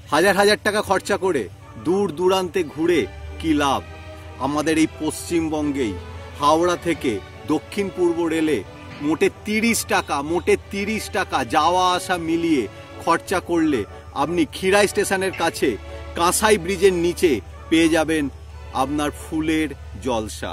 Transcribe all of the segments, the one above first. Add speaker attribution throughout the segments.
Speaker 1: হাজার হাজার টাকা খরচা করে দূর দূরান্তে ঘুরে কি লাভ? আমাদের এই পশ্চিমবঙ্গেই হাওড়া থেকে দক্ষিণ পূর্ব রেলে মোটে 30 টাকা যাওয়া আসা মিলিয়ে খরচা করলে আপনি খিরাই স্টেশনের কাছে কাঁসাই ব্রিজের নিচে পেয়ে যাবেন আপনার ফুলের জলসা।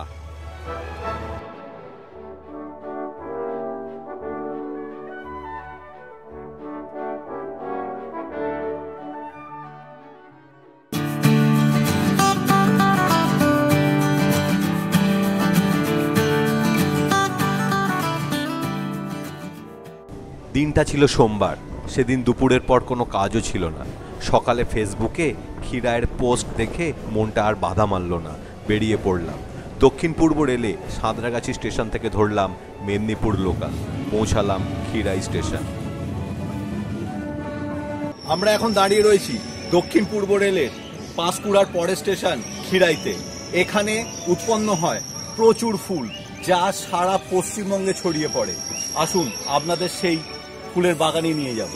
Speaker 1: দিনটা ছিল সোমবার। সেদিন দুপুরের পর কোনো কাজও ছিল না। সকালে ফেসবুকে খিরাইয়ের পোস্ট দেখে মনটা আর বাধা মানল না, বেরিয়ে পড়লাম। দক্ষিণ পূর্ব রেলে সাঁতরাগাছি স্টেশন থেকে ধরলাম মেদিনীপুর লোকাল, পৌঁছালাম খিরাই স্টেশন। আমরা এখন দাঁড়িয়ে রয়েছি দক্ষিণ পূর্ব রেলের পাঁশকুড়ার পরের স্টেশন খিরাইতে। এখানে উৎপন্ন হয় প্রচুর ফুল, যা সারা পশ্চিমবঙ্গে ছড়িয়ে পড়ে। আসুন আপনাদের সেই ফুলের বাগানে নিয়ে যাব।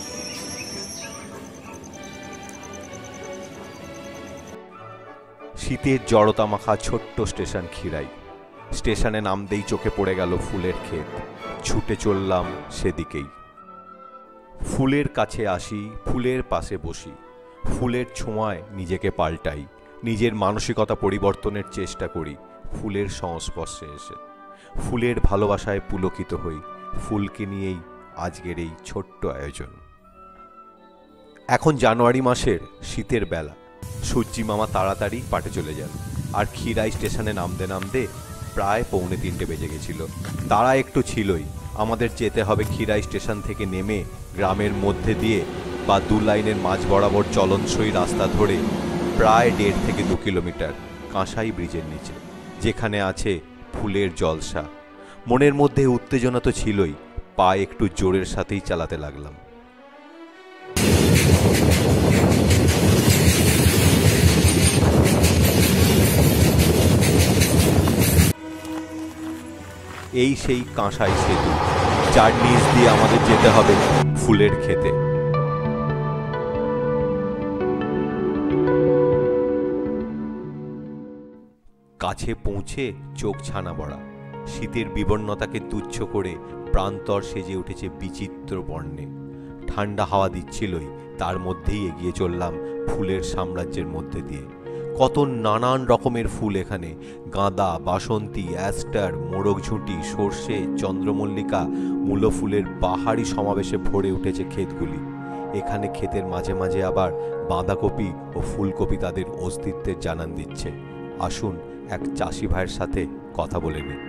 Speaker 1: শীতের জড়তা মাখা ছোট্ট স্টেশন খিরাই। স্টেশনে নামতেই চোখে পড়ে গেল ফুলের ক্ষেত। ছুটে চললাম সেদিকেই। ফুলের কাছে আসি, ফুলের পাশে বসি, ফুলের ছোঁয়ায় নিজেকে পাল্টাই, নিজের মানসিকতা পরিবর্তনের চেষ্টা করি ফুলের সংস্পর্শে এসে। ফুলের ভালোবাসায় পুলকিত হই। ফুলকে নিয়েই আজকের এই ছোট্ট আয়োজন। এখন জানুয়ারি মাসের শীতের বেলা। সূর্যি মামা তাড়াতাড়ি পাটে চলে যান, আর খিরাই স্টেশনে নামতে নামতে প্রায় 2:45 বেজে গেছিল। তারা একটু ছিলই। আমাদের যেতে হবে খিরাই স্টেশন থেকে নেমে গ্রামের মধ্যে দিয়ে বা 2 লাইনের মাঝ বরাবর চলনসই রাস্তা ধরে প্রায় 1.5 থেকে 2 কিলোমিটার কাঁসাই ব্রিজের নিচে, যেখানে আছে ফুলের জলসা। মনের মধ্যে উত্তেজনা তো ছিলই, পা একটু জোরের সাথেই চালাতে লাগলাম। এই সেই কাঁসাই সেতু, যার নিচ দিয়ে আমাদের যেতে হবে ফুলের ক্ষেতে। কাছে পৌঁছে চোখ ছানা বড়া। শীতের বিবর্ণতাকে তুচ্ছ করে প্রান্তর সেজে উঠেছে বিচিত্র বর্ণে। ঠান্ডা হাওয়া দিচ্ছিলই, তার মধ্যেই এগিয়ে চললাম ফুলের সাম্রাজ্যের মধ্যে দিয়ে। কত নানান রকমের ফুল এখানে। গাঁদা, বাসন্তী, অ্যাস্টার, মোরগঝুঁটি, সর্ষে, চন্দ্রমল্লিকা, মূলো ফুলের বাহারি সমাবেশে ভরে উঠেছে ক্ষেতগুলি। এখানে ক্ষেতের মাঝে মাঝে আবার বাঁধাকপি ও ফুলকপি তাদের অস্তিত্বের জানান দিচ্ছে। আসুন এক চাষি ভাইয়ের সাথে কথা বলে নিই।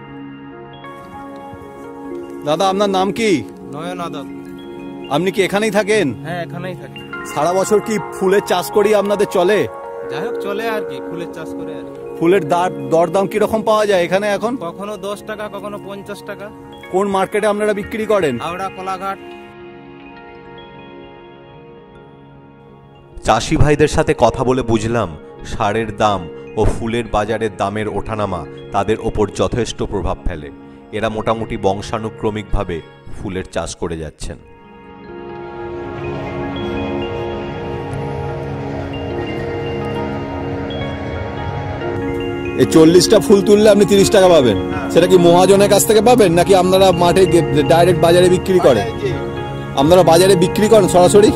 Speaker 1: দাদা, আপনার নাম কি?
Speaker 2: নয়ন আদক।
Speaker 1: আপনি কি এখানেই থাকেন?
Speaker 2: হ্যাঁ, এখানেই থাকি।
Speaker 1: সারা বছর কি ফুলের চাষ করি আপনাদের চলে?
Speaker 2: যাই হোক, চলে আর কি, ফুলের চাষ করে আর কি।
Speaker 1: ফুলের দরদাম কিরকম পাওয়া যায় এখানে এখন?
Speaker 2: কখনো 10 টাকা, কখনো 50 টাকা।
Speaker 1: কোন মার্কেটে আপনারা বিক্রি করেন?
Speaker 2: হাওড়া, কোলাঘাট।
Speaker 1: চাষি ভাইদের সাথে কথা বলে বুঝলাম সারের দাম ও ফুলের বাজারের দামের ওঠানামা তাদের ওপর যথেষ্ট প্রভাব ফেলে। এরা মোটামুটি বংশানুক্রমিকভাবে ফুলের চাষ করে যাচ্ছেন। এই 40টা ফুল তুললে আপনি 30 টাকা পাবেন। সেটা কি মহাজনের কাছ থেকে পাবেন নাকি আপনারা মাঠে ডাইরেক্ট বাজারে বিক্রি করেন? আপনারা বাজারে বিক্রি করেন সরাসরি?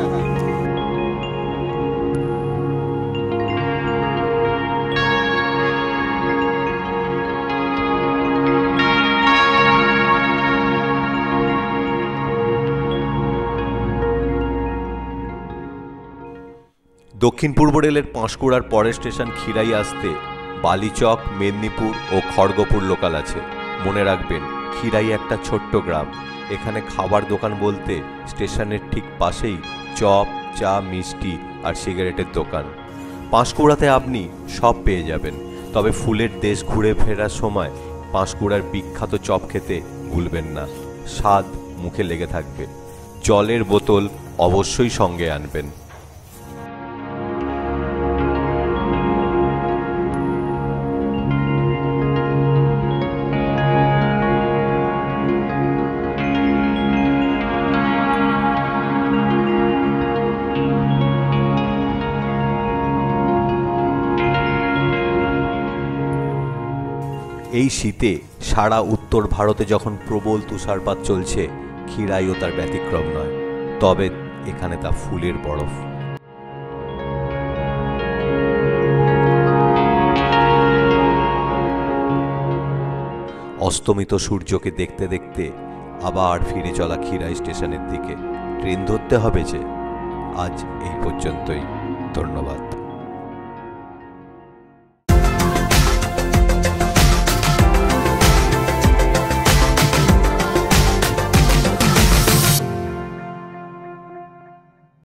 Speaker 1: দক্ষিণ পূর্ব রেলের পাঁশকুড়ার পরের স্টেশন খিরাই আসতে বালিচক, মেদিনীপুর ও খড়গপুর লোকাল আছে। মনে রাখবেন, খিরাই একটা ছোট্ট গ্রাম। এখানে খাবার দোকান বলতে স্টেশনের ঠিক পাশেই চপ, চা, মিষ্টি আর সিগারেটের দোকান। পাঁশকুড়াতে আপনি সব পেয়ে যাবেন, তবে ফুলের দেশ ঘুরে ফেরার সময় পাঁশকুড়ার বিখ্যাত চপ খেতে ভুলবেন না। স্বাদ মুখে লেগে থাকবে। জলের বোতল অবশ্যই সঙ্গে আনবেন। এই শীতে সারা উত্তর ভারতে যখন প্রবল তুষারপাত চলছে, খিরাইও তার ব্যতিক্রম নয়। তবে এখানে তা ফুলের বরফ। অস্তমিত সূর্যকে দেখতে দেখতে আবার ফিরে চলা খিরাই স্টেশনের দিকে। ট্রেন ধরতে হবে যে। আজ এই পর্যন্তই। ধন্যবাদ।